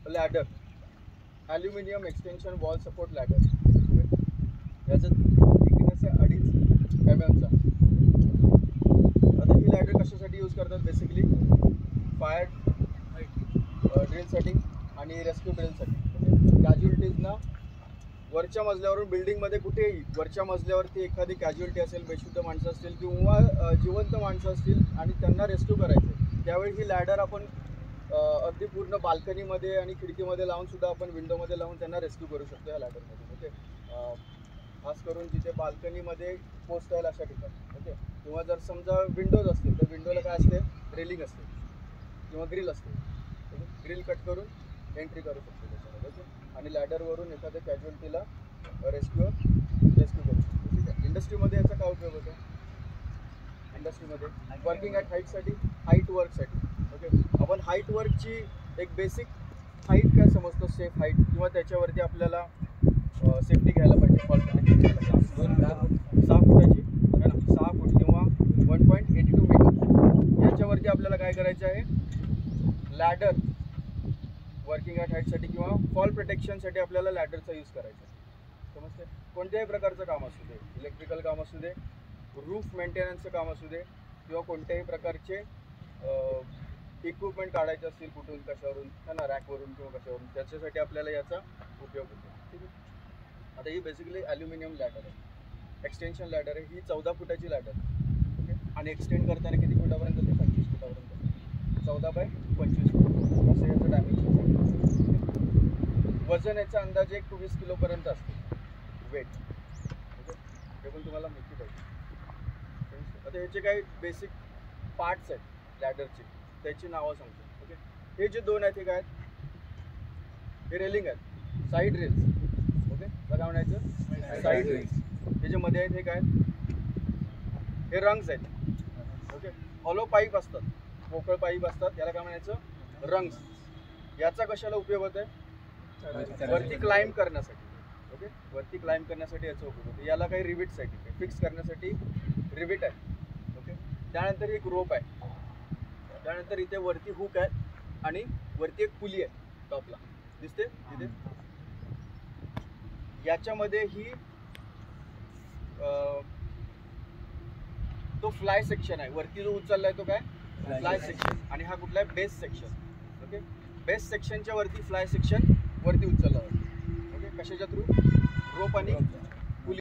Ladder, aluminium extension wall support ladder. याचं thickness आहे 2.5 mm. आता ही लॅडर कशासाठी यूज करतात? बेसिकली फायर ड्रिलसाठी आणि रेस्क्यू ड्रिलसाठी. कॅज्युअलिटीजना वरच्या मजल्यावरून बिल्डिंगमध्ये कुठेही वरच्या मजल्यावरती एखादी कॅज्युअलिटी असेल, बेशुद्ध माणसं असतील किंवा जिवंत माणसं असतील आणि त्यांना रेस्क्यू करायचं, त्यावेळी ही लॅडर आपण अगदी पूर्ण बाल्कनीमध्ये आणि खिडकीमध्ये लावून सुद्धा आपण विंडोमध्ये लावून त्यांना रेस्क्यू करू शकतो या लॅडरमध्ये. ओके, खास करून जिथे बाल्कनीमध्ये पोचता येईल अशा ठिकाणी. ओके, किंवा जर समजा विंडोज असतील तर विंडोला काय असते? रेलिंग असते किंवा ग्रिल असते. ओके, ग्रिल कट करून एंट्री करू शकतो त्याच्यामध्ये. ओके, आणि लॅडरवरून एखाद्या कॅज्युअलिटीला रेस्क्यू करू शकतो. ठीक आहे. इंडस्ट्रीमध्ये याचा काय उपयोग होतो? इंडस्ट्रीमध्ये वर्किंग ॲट हाईटसाठी, हाईट वर्कसाठी. ओके, आपण हाईट वर्कची एक बेसिक हाईट काय समजतो? सेफ हाईट, किंवा त्याच्यावरती आपल्याला सेफ्टी घ्यायला पाहिजे. फॉल प्रोटेक्शन 6 फुटाची आहे ना, 6 फूट किंवा 1.82 मीटर याच्यावरती आपल्याला काय करायचं आहे? लॅडर वर्किंग ॲट हाईटसाठी किंवा फॉल प्रोटेक्शनसाठी आपल्याला लॅडरचा यूज करायचा आहे. समजते? कोणत्याही प्रकारचं काम असू दे, इलेक्ट्रिकल काम असू दे, रूफ मेंटेनन्सचं काम असू दे, किंवा कोणत्याही प्रकारचे इक्विपमेंट काढायचे असतील कुठून कशावरून, ना रॅकवरून किंवा कशावरून, त्याच्यासाठी आपल्याला याचा उपयोग होतो. ठीक आहे. आता ही बेसिकली ॲल्युमिनियम लॅडर आहे, एक्सटेन्शन लॅडर आहे. ही 14 फुटाची लॅडर आहे. ओके, आणि एक्सटेंड करताना किती फुटापर्यंत ते? 25 फुटापर्यंत. 14 बाय 25 फूट असं याचं डायमेन्शन आहे. वजन याचा अंदाजे 20 किलोपर्यंत असते वेट. ओके, हे पण तुम्हाला माहिती पाहिजे. आता ह्याचे काही बेसिक पार्ट्स आहेत लॅडरचे, त्याची नावं सांगतो. ओके, हे जे दोन आहेत हे काय आहेत? हे रेलिंग आहेत, साईड रेल्स. ओके, काय म्हणायचं? Side rails. हे जे मध्ये आहेत हे काय? हे रंग्स आहेत. ओके, हॉलो पाईप असतात, पोकळ पाईप असतात, याला काय म्हणायचं? रंग्स. याचा कशाला उपयोग होत आहे? वरती क्लाइंब करण्यासाठी. ओके, वरती क्लाइंब करण्यासाठी याचा उपयोग होतो. याला काही रिविट्स आहेत, फिक्स करण्यासाठी रिविट आहे. ओके, त्यानंतर एक रोप आहे, त्यानंतर इथे वरती हुक आहे आणि वरती एक पुली आहे टॉपला, दिसते तिथे. याच्यामध्ये ही तो फ्लाय सेक्शन आहे. वरती जो उचललाय तो काय? Fly section. आणि हा कुठला आहे? Base section. ओके, बेस सेक्शनच्या वरती फ्लाय सेक्शन वरती उचलला जातो. ओके, कशाच्या थ्रू? रोप आणि